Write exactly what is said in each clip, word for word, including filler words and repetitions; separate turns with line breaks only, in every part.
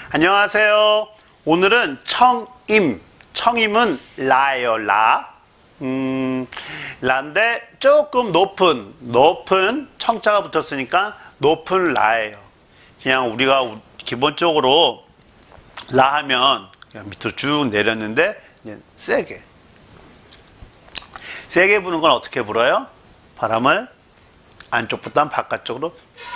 안녕하세요. 오늘은 청임, 청임은 라예요. 라. 음, 라인데 조금 높은, 높은 청자가 붙었으니까 높은 라예요. 그냥 우리가 기본적으로 라 하면 그냥 밑으로 쭉 내렸는데 이제 세게. 세게 부는 건 어떻게 불어요? 바람을 안쪽보다 바깥쪽으로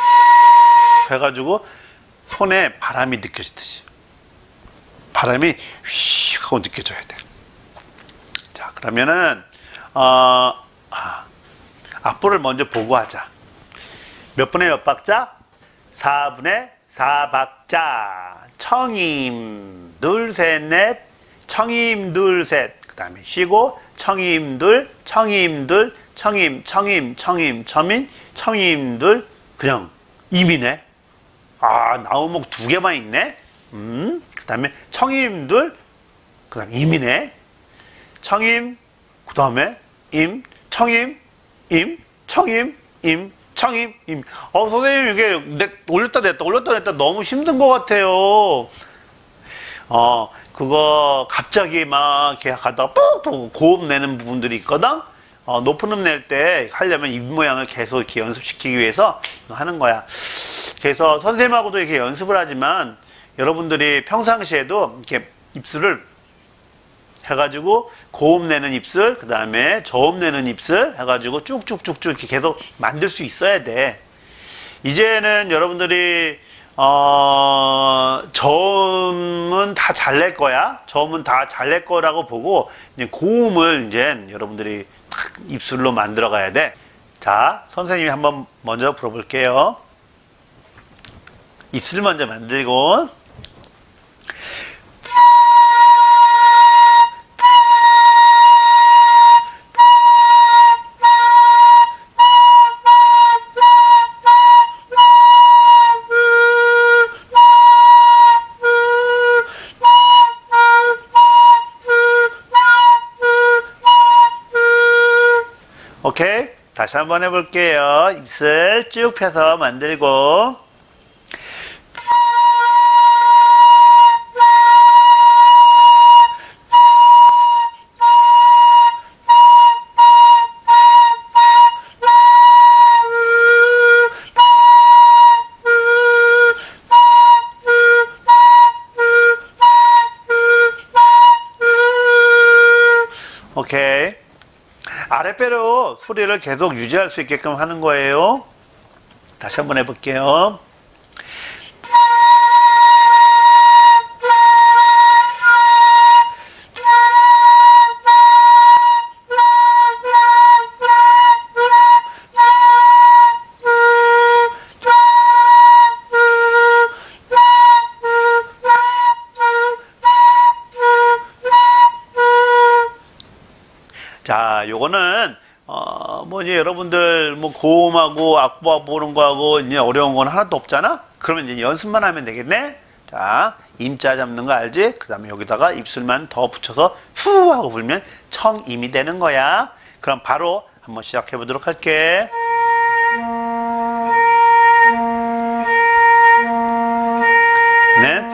해가지고 손에 바람이 느껴지듯이 바람이 휘 하고 느껴져야 돼. 자, 그러면은 어, 아, 악보를 먼저 보고 하자. 몇 분의 몇 박자? 사 분의 사 박자. 청임 둘 셋 넷 청임 둘 셋 그 다음에 쉬고 청임 둘 청임 둘 청임 청임 청임 청임 청임 둘 그냥 임이네. 아, 나우목 두 개만 있네. 음, 그 다음에 청임 둘, 그 다음에 임이네. 청임, 그 다음에 임, 청임, 임, 청임, 임, 청임, 임. 어, 선생님, 이게 내, 올렸다 냈다, 올렸다 냈다 너무 힘든 것 같아요. 어, 그거 갑자기 막 이렇게 가다가 푹 고음 내는 부분들이 있거든? 어, 높은 음 낼 때 하려면 입 모양을 계속 이렇게 연습시키기 위해서 하는 거야. 그래서 선생님하고도 이렇게 연습을 하지만 여러분들이 평상시에도 이렇게 입술을 해가지고 고음 내는 입술, 그 다음에 저음 내는 입술 해가지고 쭉쭉쭉쭉 이렇게 계속 만들 수 있어야 돼. 이제는 여러분들이 어, 저음은 다 잘 낼 거야. 저음은 다 잘 낼 거라고 보고 이제 고음을 이제 여러분들이 탁 입술로 만들어 가야 돼. 자, 선생님이 한번 먼저 불어볼게요. 입술 먼저 만들고 오케이? 다시 한번 해볼게요. 입술 쭉 펴서 만들고 오케이. 아랫배로 소리를 계속 유지할 수 있게끔 하는 거예요. 다시 한번 해볼게요. 자, 요거는 어, 뭐 이제 여러분들 뭐 고음하고 악보하고 보는 거하고 이제 어려운 건 하나도 없잖아. 그러면 이제 연습만 하면 되겠네. 자, 임자 잡는 거 알지? 그 다음에 여기다가 입술만 더 붙여서 후 하고 불면 청임이 되는 거야. 그럼 바로 한번 시작해 보도록 할게. 넷.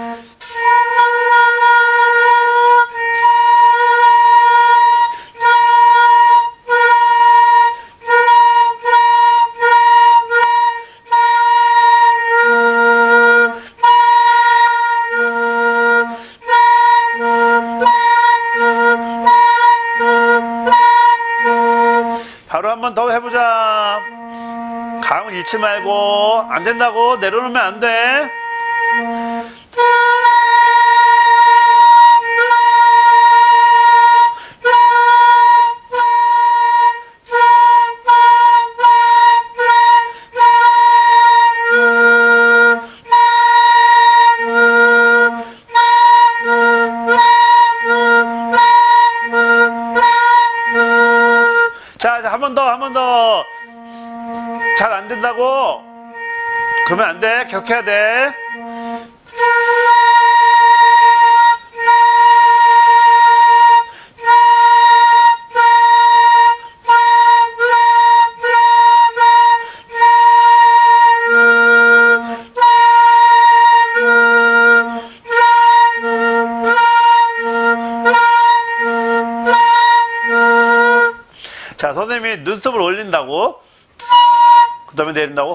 바로 한 번 더 해보자. 감을 잃지 말고. 안 된다고 내려놓으면 안 돼. 자, 한 번 더, 한 번 더. 잘 안 된다고? 그러면 안 돼. 계속 해야 돼. 눈썹을 올린다고. 그 다음에 내린다고.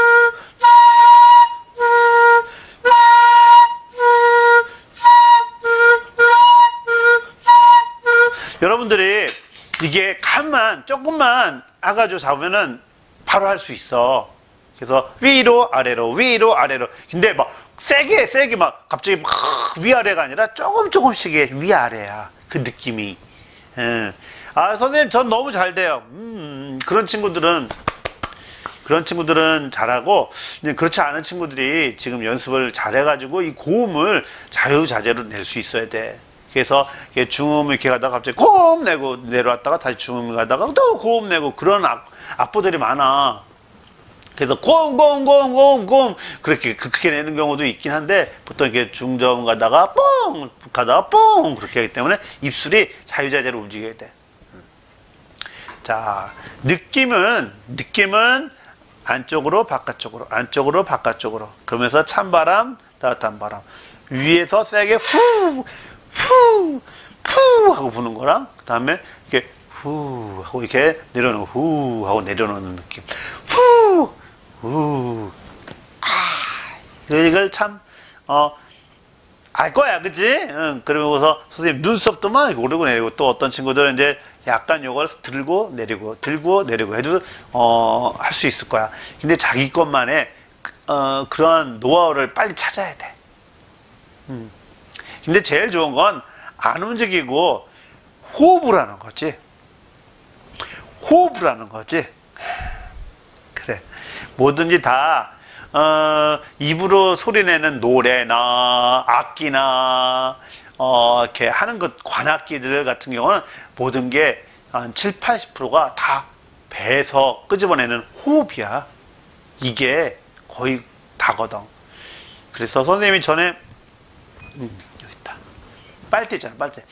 여러분들이 이게 간만 조금만 아가지고 잡으면은 바로 할 수 있어. 그래서 위로 아래로 위로 아래로. 근데 막 세게 세게 막 갑자기 막 위아래가 아니라 조금 조금씩의 위아래야. 그 느낌이. 예. 아 선생님 전 너무 잘 돼요. 음, 그런 친구들은 그런 친구들은 잘하고, 이제 그렇지 않은 친구들이 지금 연습을 잘해가지고 이 고음을 자유자재로 낼 수 있어야 돼. 그래서 중음 이렇게 가다가 갑자기 고음 내고 내려왔다가 다시 중음 가다가 또 고음 내고 그런 악, 악보들이 많아. 그래서 고음 고음 고음 고음 고음 그렇게 그렇게 내는 경우도 있긴 한데, 보통 이렇게 중저음 가다가 뽕 가다가 뽕 그렇게 하기 때문에 입술이 자유자재로 움직여야 돼. 자, 느낌은 느낌은 안쪽으로 바깥쪽으로 안쪽으로 바깥쪽으로, 그러면서 찬바람 따뜻한 바람, 위에서 세게 후 후, 후 하고 부는 거랑, 그 다음에 이렇게 후 하고 이렇게 내려놓는, 후 하고 내려놓는 느낌. 후, 후. 아, 이걸 참, 어, 알 거야, 그치? 응, 그러면서 선생님 눈썹도 막 오르고 내리고, 또 어떤 친구들은 이제 약간 요걸 들고 내리고, 들고 내리고 해도, 어, 할 수 있을 거야. 근데 자기 것만의, 어, 그런 노하우를 빨리 찾아야 돼. 음. 근데 제일 좋은 건 안 움직이고 호흡을 하는 거지. 호흡을 하는 거지. 그래. 뭐든지 다 어, 입으로 소리내는 노래나 악기나 어, 이렇게 하는 것, 관악기들 같은 경우는 모든 게 한 칠십, 팔십 퍼센트가 다 배에서 끄집어내는 호흡이야. 이게 거의 다거든. 그래서 선생님이 전에 음, 빨대 있잖아, 빨대.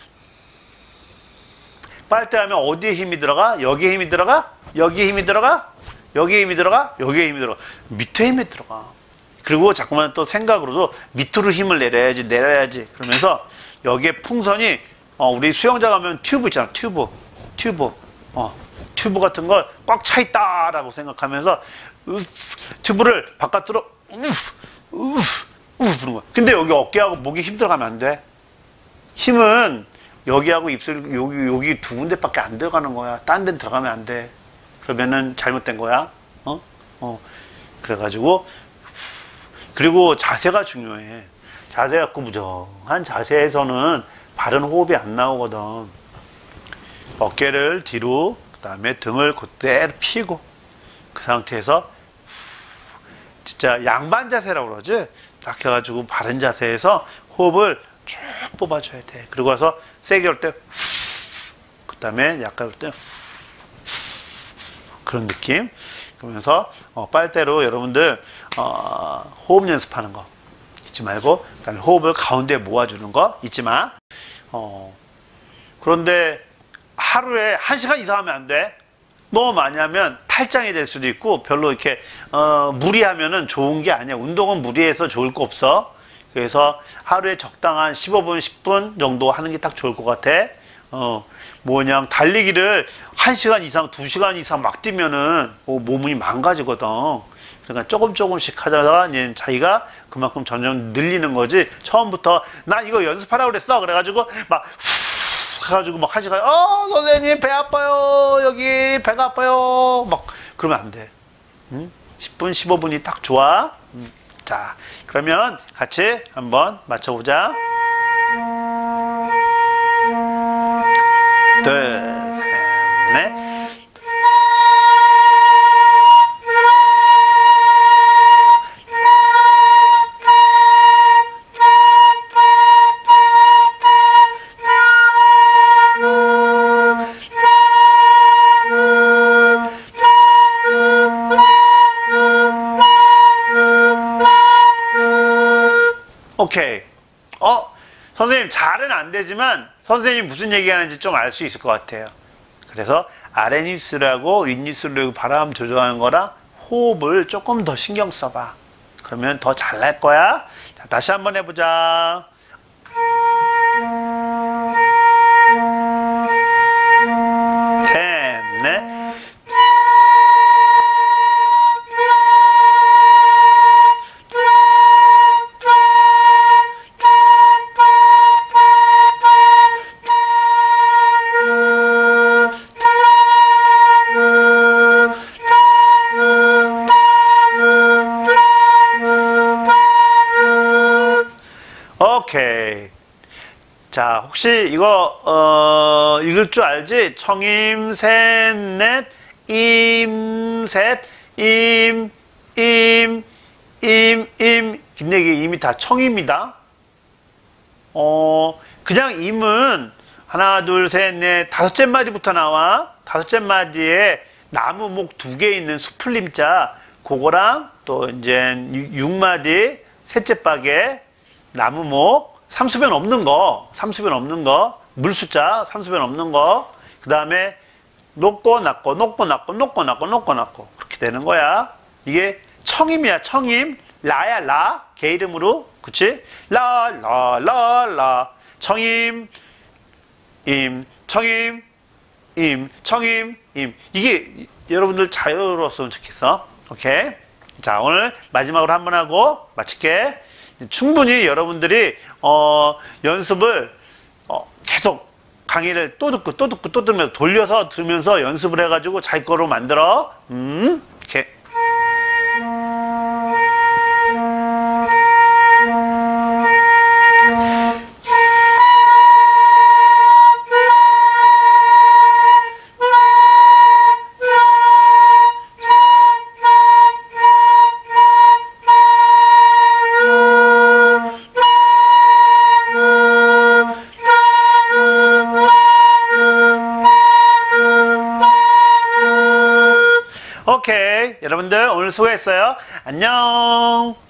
빨대 하면 어디에 힘이 들어가? 여기에 힘이 들어가? 여기에 힘이 들어가? 여기에 힘이 들어가? 여기에 힘이 들어가. 밑에 힘이 들어가. 그리고 자꾸만 또 생각으로도 밑으로 힘을 내려야지, 내려야지. 그러면서 여기에 풍선이, 어, 우리 수영장 가면 튜브 있잖아, 튜브. 튜브. 어, 튜브 같은 거 꽉 차 있다라고 생각하면서, 우프, 튜브를 바깥으로, 우프, 우프, 우프 부는 거야. 근데 여기 어깨하고 목에 힘 들어가면 안 돼. 힘은 여기하고 입술 여기 여기 두 군데밖에 안 들어가는 거야. 딴 데는 들어가면 안 돼. 그러면은 잘못된 거야. 어? 어. 그래가지고, 그리고 자세가 중요해. 자세가 구부정한 자세에서는 바른 호흡이 안 나오거든. 어깨를 뒤로, 그 다음에 등을 그대로 펴고, 그 상태에서 진짜 양반 자세라고 그러지. 딱 해가지고 바른 자세에서 호흡을 쭉 뽑아줘야 돼. 그리고 와서 세게 올 때, 그 다음에 약간 올 때, 그런 느낌. 그러면서 어, 빨대로 여러분들 어, 호흡 연습하는 거 잊지 말고, 그 다음에 호흡을 가운데 모아주는 거 잊지 마. 어, 그런데 하루에 한 시간 이상 하면 안 돼. 너무 많이 하면 탈장이 될 수도 있고, 별로 이렇게 어, 무리하면은 좋은 게 아니야. 운동은 무리해서 좋을 거 없어. 그래서 하루에 적당한 십오 분, 십 분 정도 하는 게 딱 좋을 것 같아. 어, 뭐냐, 달리기를 한 시간 이상, 두 시간 이상 막 뛰면은 어, 몸이 망가지거든. 그러니까 조금 조금씩 하다가 이제 자기가 그만큼 점점 늘리는 거지. 처음부터 나 이거 연습하라고 그랬어. 그래가지고 막 후 해가지고 막 한 시간, 어 선생님 배 아파요, 여기 배가 아파요, 막 그러면 안 돼. 응? 십 분, 십오 분이 딱 좋아. 응. 자, 그러면 같이 한번 맞춰보자. 둘, 셋, 넷. 오케이. 어? 선생님 잘은 안 되지만 선생님이 무슨 얘기하는지 좀 알 수 있을 것 같아요. 그래서 아랫입술하고 윗입술로 바람 조절하는 거랑 호흡을 조금 더 신경 써봐. 그러면 더 잘날 거야. 자, 다시 한번 해보자. 셋, 넷. 혹시 이거 어, 읽을 줄 알지? 청임, 셋, 넷, 임, 셋, 임, 임, 임, 임. 근데 이게 임이 다 청임이다. 어, 그냥 임은 하나, 둘, 셋, 넷, 다섯째 마디부터 나와. 다섯째 마디에 나무 목 두 개 있는 수풀림자, 그거랑 또 이제 육 마디, 셋째 박에 나무 목, 삼수변 없는 거, 삼수변 없는 거, 물숫자, 삼수변 없는 거, 그 다음에 높고 낮고, 높고 낮고, 높고 낮고, 높고 낮고. 그렇게 되는 거야. 이게 청임이야, 청임. 라야, 라. 개 이름으로. 그치? 라, 라, 라, 라. 청임, 임, 청임, 임, 청임, 임. 이게 여러분들 자유로웠으면 좋겠어. 오케이? 자, 오늘 마지막으로 한 번 하고 마칠게. 충분히 여러분들이 어, 연습을 어, 계속 강의를 또 듣고 또 듣고 또 들으면서 돌려서 들으면서 연습을 해가지고 자기 거로 만들어. 음, 이렇게. 오케이. 여러분들 오늘 수고했어요. 안녕.